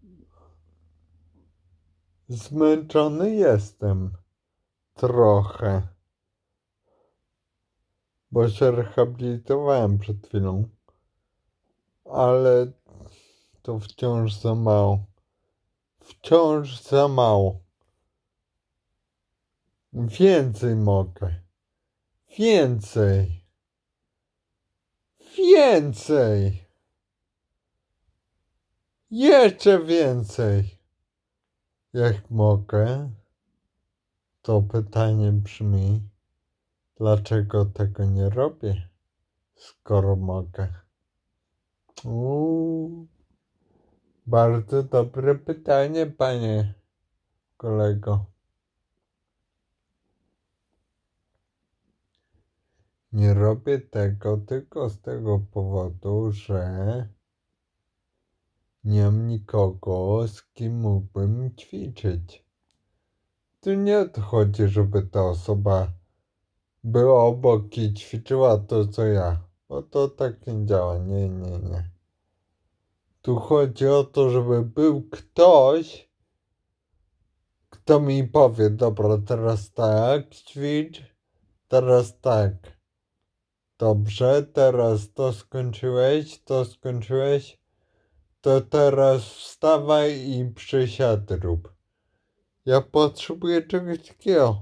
Zmęczony jestem trochę, bo się rehabilitowałem przed chwilą, ale to wciąż za mało. Wciąż za mało. Więcej mogę. Więcej. Więcej. Jeszcze więcej. Jak mogę, to pytanie brzmi, dlaczego tego nie robię, skoro mogę? Bardzo dobre pytanie, panie kolego. Nie robię tego tylko z tego powodu, że nie mam nikogo, z kim mógłbym ćwiczyć. Tu nie o to chodzi, żeby ta osoba była obok i ćwiczyła to, co ja. Bo to tak nie działa. Nie, nie, nie. Tu chodzi o to, żeby był ktoś, kto mi powie, dobra, teraz tak ćwicz, teraz tak. Dobrze, teraz to skończyłeś, to teraz wstawaj i przysiad rób. Ja potrzebuję czegoś takiego.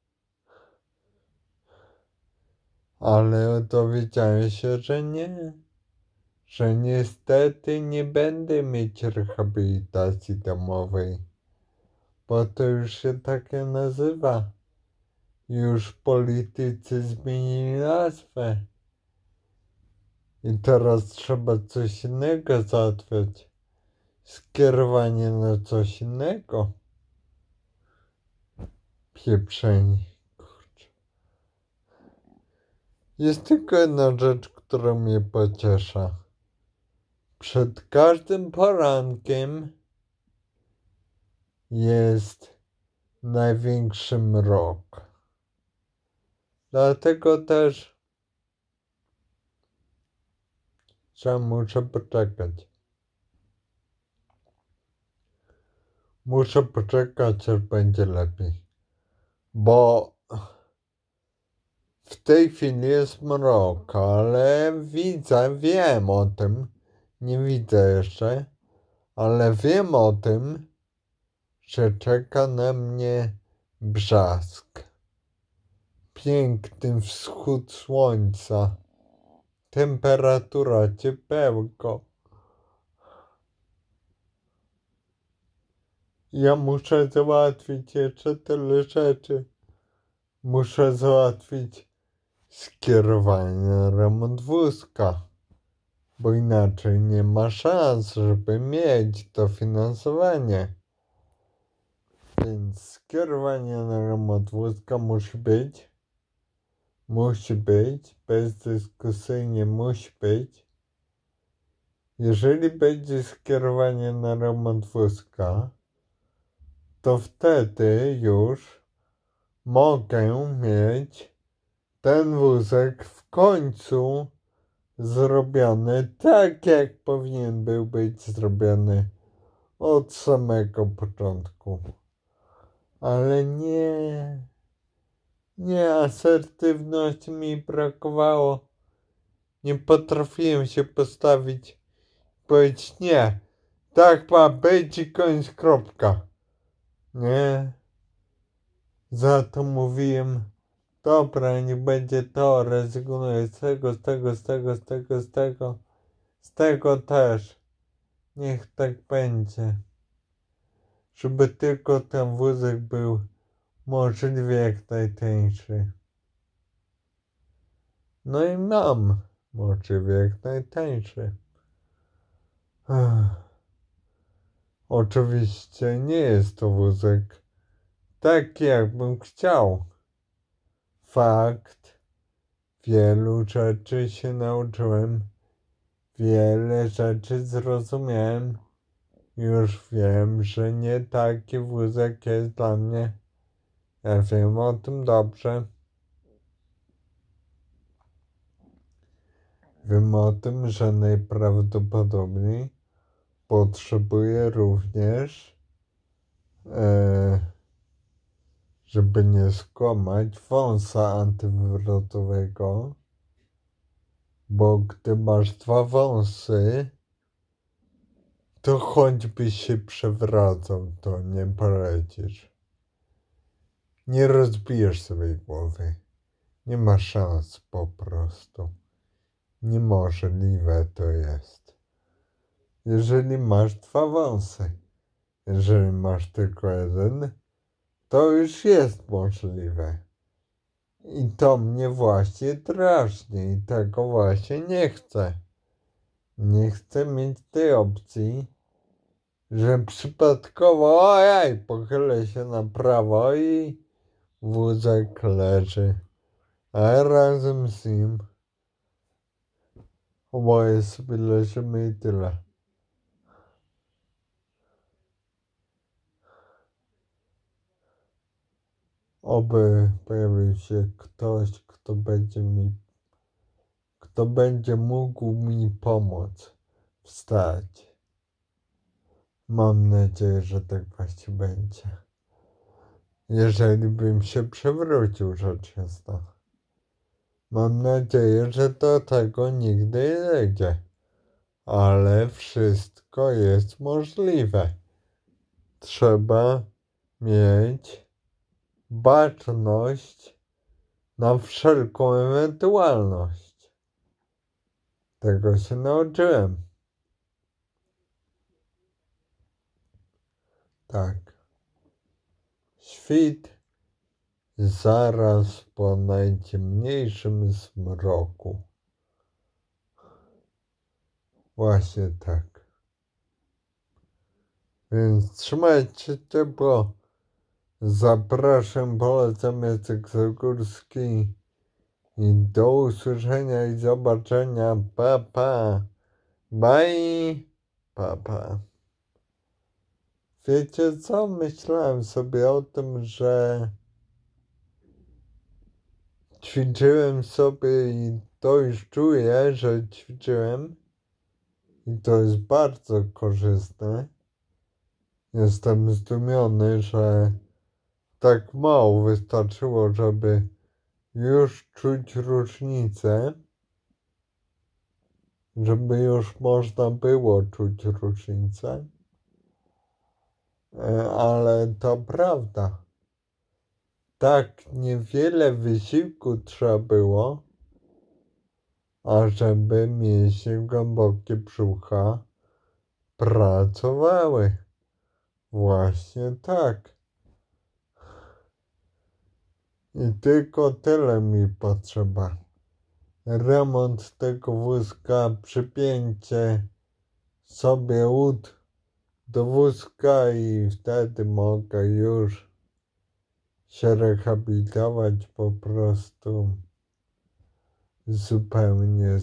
Ale dowiedziałem się, że nie. Że niestety nie będę mieć rehabilitacji domowej. Bo to już się takie nazywa. Już politycy zmienili nazwę. I teraz trzeba coś innego załatwiać. Skierowanie na coś innego. Pieprzeni. Kurczę. Jest tylko jedna rzecz, która mnie pociesza. Przed każdym porankiem jest największy mrok. Dlatego też, że muszę poczekać. Muszę poczekać, aż będzie lepiej. Bo w tej chwili jest mrok, ale wiem o tym. Nie widzę jeszcze, ale wiem o tym, że czeka na mnie brzask. Piękny wschód słońca. Temperatura, ciepełko. Ja muszę załatwić jeszcze tyle rzeczy. Muszę załatwić skierowanie na remont wózka, bo inaczej nie ma szans, żeby mieć dofinansowanie. Więc skierowanie na remont wózka musi być, bezdyskusyjnie musi być. Jeżeli będzie skierowanie na remont wózka, to wtedy już mogę mieć ten wózek w końcu zrobiony tak, jak powinien był być zrobiony od samego początku. Ale nie, asertywności mi brakowało. Nie potrafiłem się postawić, powiedzieć nie, tak ma być i koniec, kropka. Nie. Za to mówiłem, dobra, nie będzie to, rezygnuję z tego też. Niech tak będzie. Żeby tylko ten wózek był możliwie jak najtańszy. No i mam możliwie jak najtańszy. Oczywiście nie jest to wózek taki, jakbym chciał. Fakt, wielu rzeczy się nauczyłem, wiele rzeczy zrozumiałem. Już wiem, że nie taki wózek jest dla mnie. Ja wiem o tym dobrze. Wiem o tym, że najprawdopodobniej potrzebuję również, żeby nie skłamać, wąsa antywywrotowego, bo gdy masz 2 wąsy, to choćby się przewracał, to nie polecisz. Nie rozbijesz sobie głowy. Nie ma szans po prostu. Niemożliwe to jest. Jeżeli masz 2 wąsy. Jeżeli masz tylko 1, to już jest możliwe. I to mnie właśnie drażni i tego właśnie nie chcę. Nie chcę mieć tej opcji, że przypadkowo, ojej, pochylę się na prawo i wózek leży, a razem z nim oboje sobie leżymy i tyle. Oby pojawił się ktoś, kto będzie mógł mi pomóc wstać. Mam nadzieję, że tak właśnie będzie. Jeżeli bym się przewrócił, rzecz jasna. Mam nadzieję, że do tego nigdy nie dojdzie. Ale wszystko jest możliwe. Trzeba mieć baczność na wszelką ewentualność. Tego się nauczyłem. Tak. Świt zaraz po najciemniejszym zmroku. Właśnie tak. Więc trzymajcie się ciepło. Zapraszam, polecam Jacek Zagórski. I do usłyszenia i zobaczenia. Pa, pa. Bye. Pa, pa. Wiecie co? Myślałem sobie o tym, że ćwiczyłem sobie i to już czuję, że ćwiczyłem. I to jest bardzo korzystne. Jestem zdumiony, że tak mało wystarczyło, żeby już czuć różnicę, żeby już można było czuć różnicę, ale to prawda. Tak niewiele wysiłku trzeba było, ażeby mięśnie głębokie brzucha pracowały. Właśnie tak. I tylko tyle mi potrzeba. Remont tego wózka, przypięcie sobie łód do wózka i wtedy mogę już się rehabilitować po prostu zupełnie.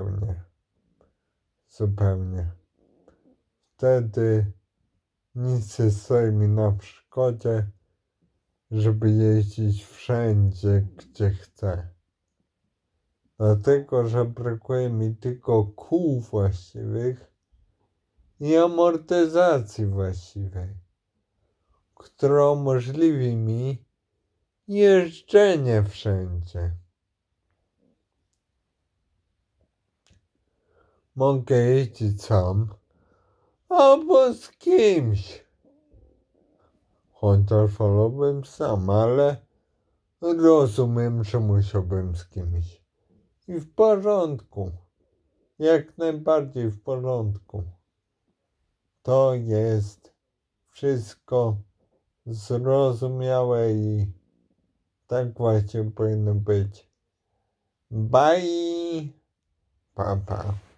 Wtedy nic nie stoi mi na przeszkodzie, żeby jeździć wszędzie, gdzie chcę. Dlatego, że brakuje mi tylko kół właściwych i amortyzacji właściwej, która umożliwi mi jeżdżenie wszędzie. Mogę jeździć sam albo z kimś. Chociaż wolałbym sam, ale rozumiem, że musiałbym z kimś. I w porządku. Jak najbardziej w porządku. To jest wszystko zrozumiałe i tak właśnie powinno być. Bye! Pa, pa.